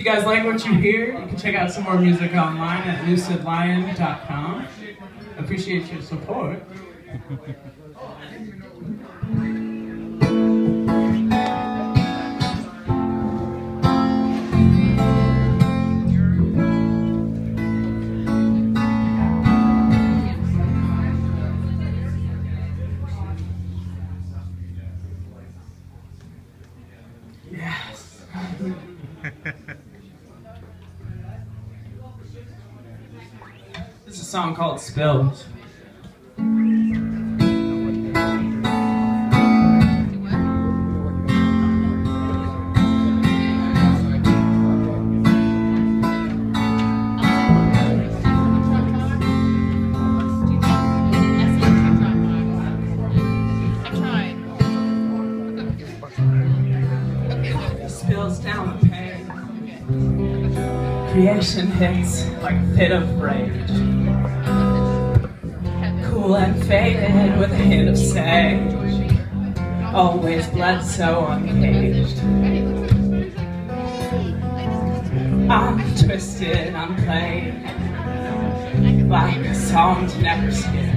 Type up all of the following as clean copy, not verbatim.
you guys like what you hear, you can check out some more music online at lucidlion.com. Appreciate your support. Yes. This is a song called Spills. Spills down the pane. Creation hits like a fit of rage. Cool and faded with a hint of sage. Always blood so uncaged. I'm twisted, I'm played like a song to never skip.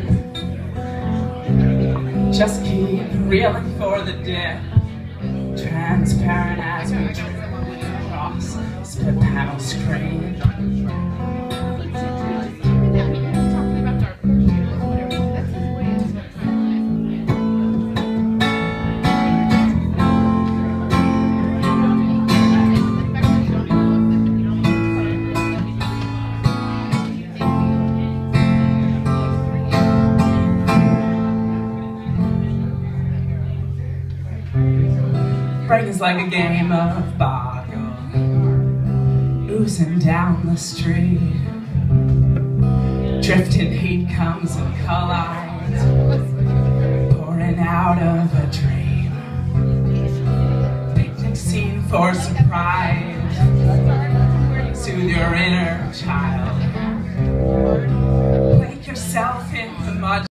Just keep reeling for the dip. Transparent as we trip across split panel screen. Brain is like a game of boggle, oozing down the street. Drifting heat comes and collides, pouring out of a dream. Picnic scene for surprise, soothe your inner child. Wake yourself in the mud.